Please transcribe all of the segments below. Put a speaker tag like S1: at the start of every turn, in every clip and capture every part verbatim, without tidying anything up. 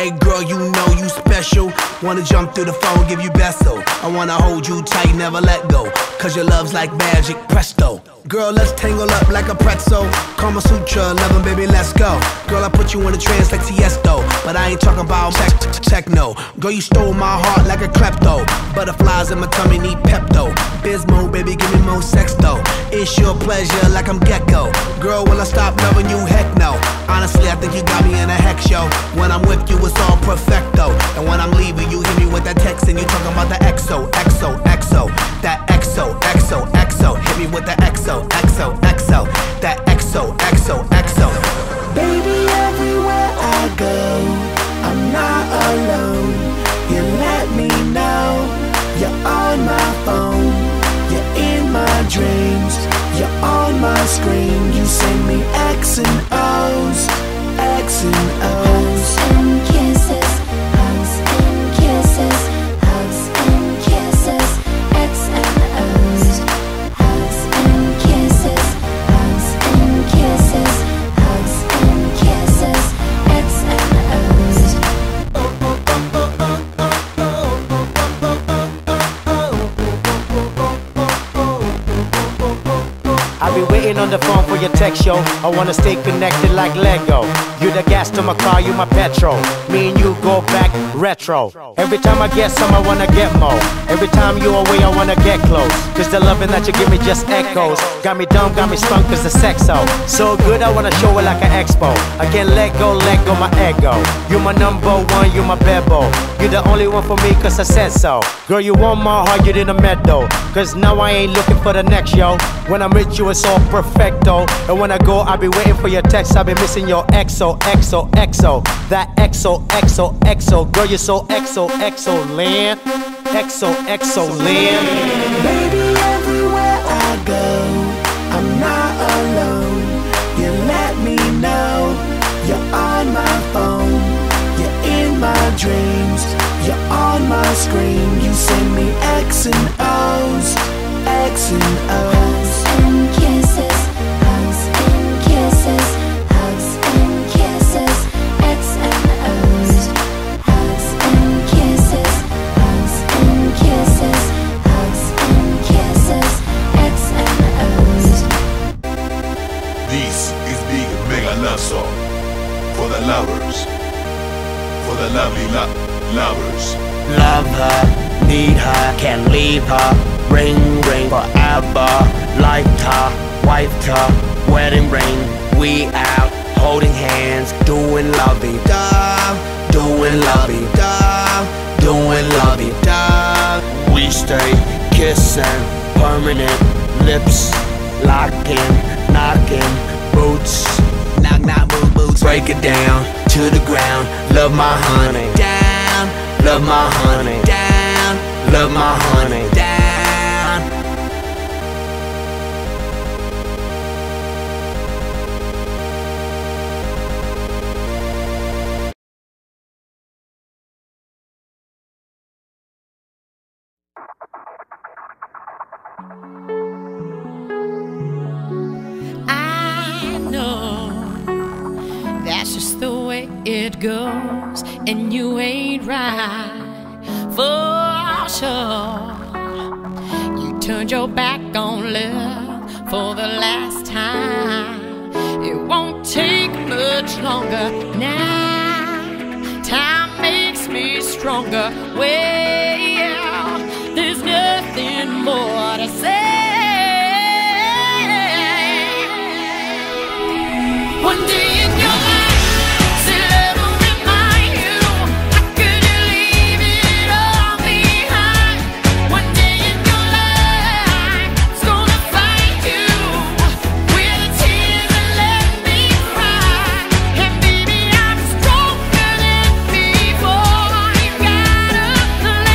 S1: Hey girl, you know you special. Wanna jump through the phone, give you beso. I wanna hold you tight, never let go. Cause your love's like magic, presto. Girl, let's tangle up like a pretzel. Kama Sutra, loving baby, let's go. Girl, I put you in a trance like Tiesto. But I ain't talking about tech, techno. Girl, you stole my heart like a klepto. Butterflies in my tummy need Pepto. Bismo, baby, give me more sex though. It's your pleasure like I'm Gecko. Girl, will I stop loving you? Heck no. Honestly, I think you got me in a hex show. When I'm with you, it's all perfecto. And when I'm leaving, you hit me with that text and you talking about the X O, X O, X O. That X O, X O, X O. Hit me with the X O, X O, X O. That X O, X O, X O.
S2: Baby, everywhere I go, I'm not alone. You let me know you're on my phone. You're in my dreams. You're on my screen. You send me X and O's, X and O's.
S3: Hugs and kisses, hugs and kisses, hugs and kisses, X and O's. Hugs and kisses, hugs and kisses, hugs and kisses, X and O's.
S4: I'll be waiting on the phone for your text, yo. I wanna stay connected like Lego. You the gas to my car, you my petrol. Me and you go back retro. Every time I get some, I wanna get more. Every time you away, I wanna get close. Cause the loving that you give me just echoes. Got me dumb, got me stunk cause the sex so So good, I wanna show it like an expo. I can't let go, let go my ego. You my number one, you my bebo. You the only one for me cause I said so. Girl, you want my heart, you didn't meddle. Cause now I ain't looking for the next, yo. When I'm with you, it's all perfecto. And when I go, I'll be waiting for your text. I'll be missing your X O, X O, X O. That X O, X O, X O. Girl, you're so X O, X O land. X O, X O land.
S2: Baby, everywhere I go, I'm not alone. You let me know you're on my phone. You're in my dreams. You're on my screen. You send me X and O's, X and O's.
S3: Hugs and kisses, hugs and kisses, hugs and kisses, X and O's. Hugs and kisses, hugs and kisses, hugs and kisses, X and O's.
S5: This is Big Mega Love Song for the lovers, for the lovely lo lovers.
S6: Love her, need her, can't leave her. Ring, ring forever. Liked her, wiped her, wedding ring. We out, holding hands, doing lovey-dove, doing lovey-dove, doing lovey-dove. We stay kissing, permanent lips, locking, knocking, boots, knock, knock, boot, boots. Break it down to the ground. Love my honey down, love my honey down, love my honey down.
S7: I know that's just the way it goes, and you ain't right for sure. You turned your back on love for the last time. It won't take much longer now. Time makes me stronger. Well, there's nothing more to say. One day in your life, say love will remind you. How could you leave it all behind? One day in your life, it's gonna find you with the tears and let me cry. And baby, I'm stronger than before. You gotta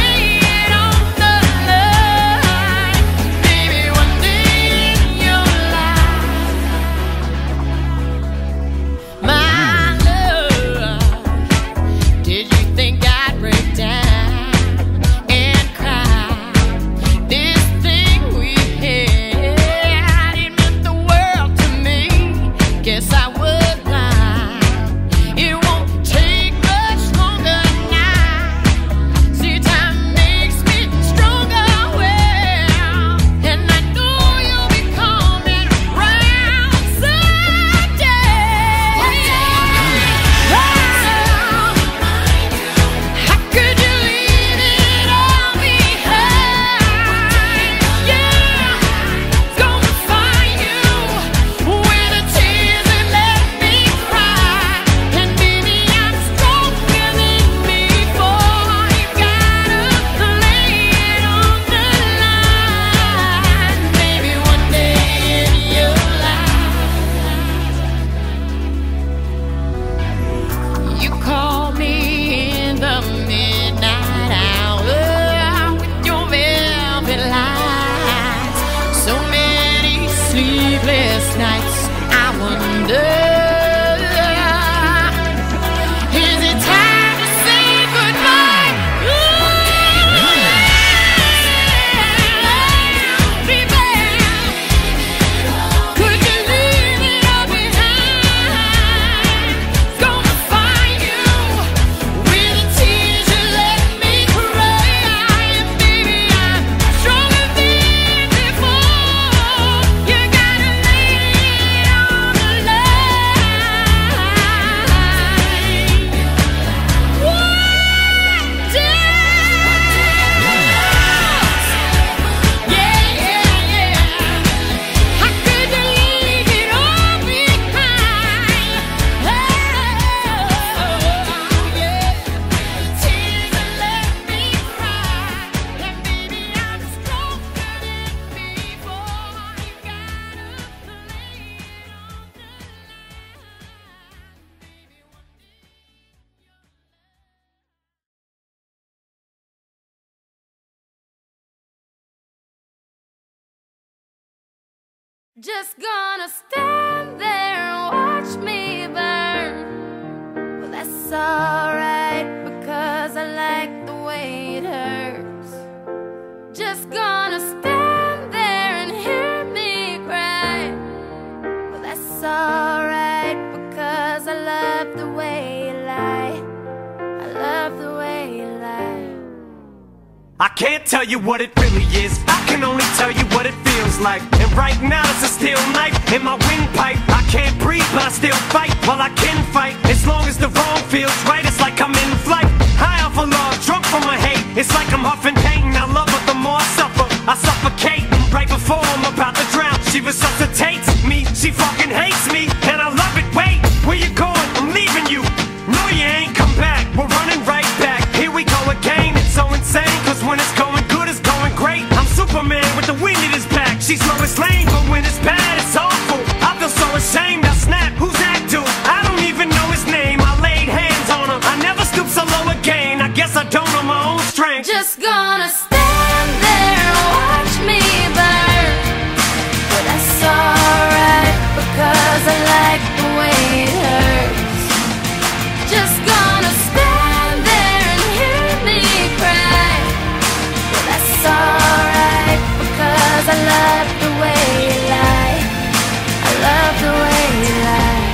S3: Just gonna stand there and watch me burn. Well, that's alright, because I like the way it hurts. Just gonna stand there and hear me cry. Well, that's alright, because I love the way you lie. I love the way you lie.
S6: I can't tell you what it really is, I can only tell you what it feels like. And right now it's a steel knife in my windpipe. I can't breathe but I still fight, well I can fight. As long as the wrong feels right, it's like I'm in flight. High off of love, drunk from my hate. It's like I'm huffing pain, I love her the more I suffer. I suffocate, right before I'm about to drown. She resuscitates me, she fucking hates me, and I love it. Wait, where you going? I'm leaving you. No you ain't, come back, we're running right back. Here we go again, it's so insane, cause when it's going good, it's going great. I'm Superman with the wind in his back. She's Lois Lane, but when it's bad, it's awful. I feel so ashamed, I snap, who's that dude? I don't even know his name, I laid hands on him. I never stoop so low again, I guess I don't know my own strength.
S3: Just gonna stand there and watch me burn. But that's alright, because I like the way it hurts. Just gonna stand there and hear me cry. But that's alright, because I love the way you lie. I love the way you lie.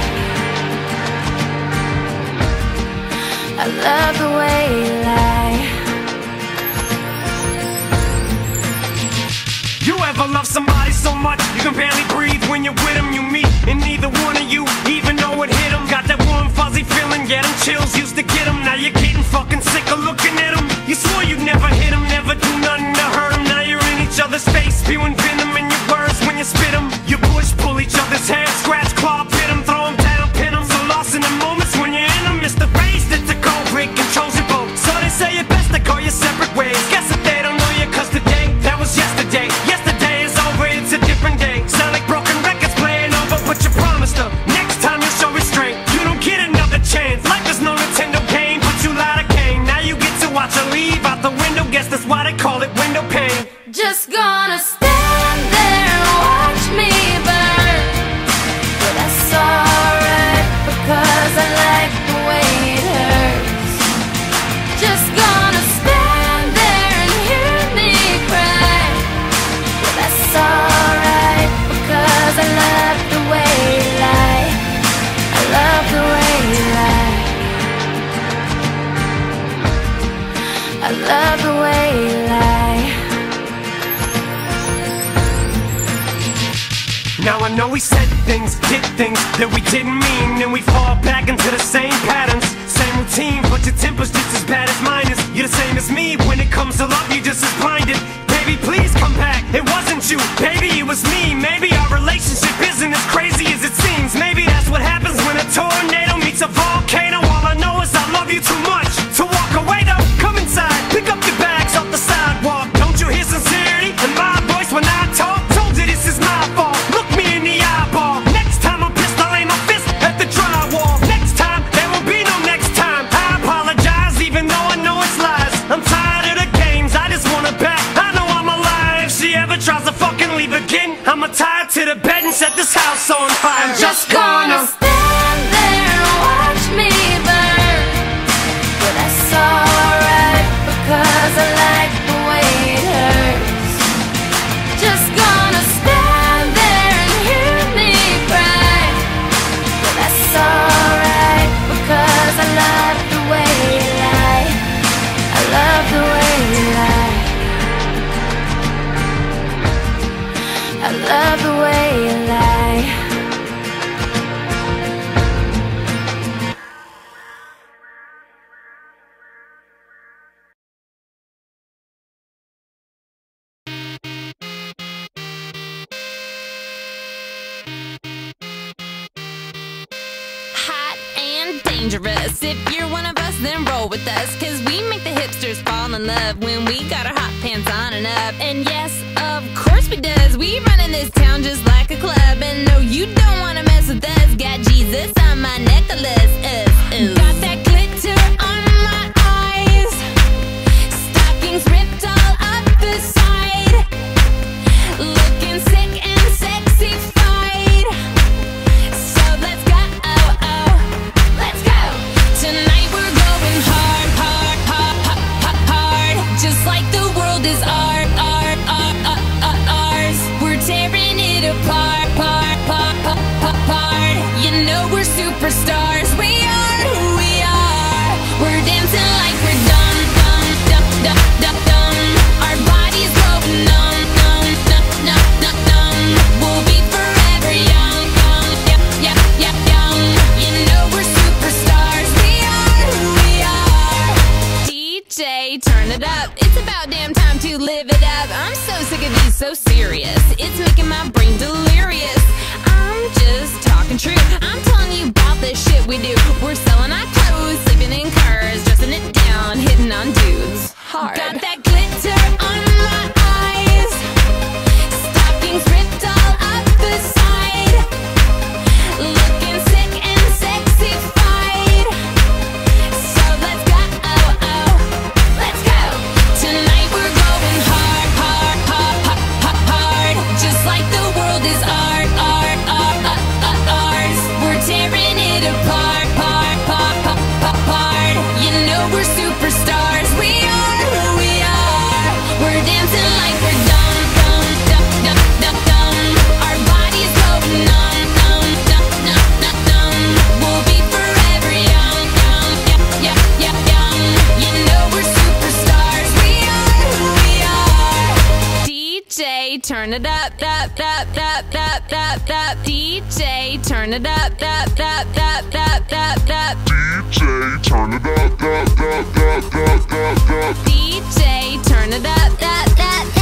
S3: I love the way you lie.
S6: You ever love somebody so much you can barely breathe when you're with them? You meet and neither one of you even know it hit them. Got that warm fuzzy feeling, yeah, them chills used to get them. Now you're getting fucking sick of looking at them. You swore you'd never hit them, never do nothing to hurt them. Now you're in each other's face, spewing venom in your words when you spit them. You push, pull each other's hair, scratch, claw, pit them, throw them down, pin them. So lost in the moments when you're in them, it's the race that's a cold break, controls your boat. So they say it best to go your separate ways. Guess that they don't know you, cause today, that was yesterday. Yesterday is over, it's a different day. Sound like broken records playing over, but you promised her next time you'll show restraint. You don't get another chance, life is no Nintendo game, but you lied again. Now you get to watch her leave out the window, guess that's why they call it window pane.
S3: Just gonna stand there and watch me burn. But that's alright, because I like the way it hurts. Just gonna stand there and hear me cry. But that's alright, because I love the way you lie. I love the way you lie. I love the way you lie.
S6: Now I know we said things, did things that we didn't mean, and we fall back into the same patterns, same routine, but your temper's just as bad as mine is. You're the same as me, when it comes to love, you're just as blinded. Baby, please come back, it wasn't you, baby, it was me. Maybe our relationship isn't as crazy as it seems. Maybe that's what happens when a tornado meets a volcano. All I know is I love you too much to walk away though. Come inside, pick up your bags off the sidewalk. Don't you hear sincerity in my voice when I talk? Told you this is my fault, look me in the eyeball. Next time I'm pissed, I'll aim my fist at the drywall. Next time, there will be no next time. I apologize even though I know it's lies. I'm tired of the games, I just want her back. I know I'm alive, if she ever tries to fucking leave again, I'ma tie her to the bed and set this house on fire. I'm just gonna
S3: stand there and watch me burn. But that's alright, because I like the way it hurts. Just gonna stand there and hear me cry. But that's alright, because I love the way you lie. I love the way you lie. I love the way you lie.
S8: Hot and dangerous. If you're one of us, then roll with us, cause we make the hipsters fall in love when we got our hot pants on and up. And yes, of course we does. We run in this town just like a club. And no, you don't wanna mess with us. Got Jesus on my necklace. Uh, uh. Got that glitter on my eyes. Stockings ripped all up the side. Looking sick and sexy. superstars. We are who we are. We're dancing like we're dumb, dumb, dumb, dumb, dumb, dumb. Our bodies go numb, numb, numb, numb, numb, numb. We'll be forever young, young, yep, yep, yep, young. You know we're superstars. We are who we are. D J, turn it up. It's about damn time to live it up. I'm so sick of being so serious. It's making my brain delirious. I'm just talking true. I'm telling you about the shit we do. We're selling our clothes, sleeping in cars, dressing it down, hitting on dudes hard. Got that glitter on my eyes, stockings ripped all up the side, looking sick and sexified. So let's go, oh, oh, let's go. Tonight we're going hard, hard, hard, hard, hard, hard. Just like the world is art, art, art, art, art, ours. We're tearing it apart, part, part, part, part, part. You know we're superstars. We are who we are. We're dancing like we're dumb, dumb, dumb, dumb, dumb, dumb. Our bodies go numb, numb, numb, numb, numb, numb. We'll be forever young, young, yep, yep, yep, young. You know we're superstars. We are who we are. D J, turn it up, up, up, up, up, up, up. D J, turn it up, up, up, up, up, up, up.
S5: D J, turn it up, up, up, up, up, up, up.
S8: D J, turn it up, up, up,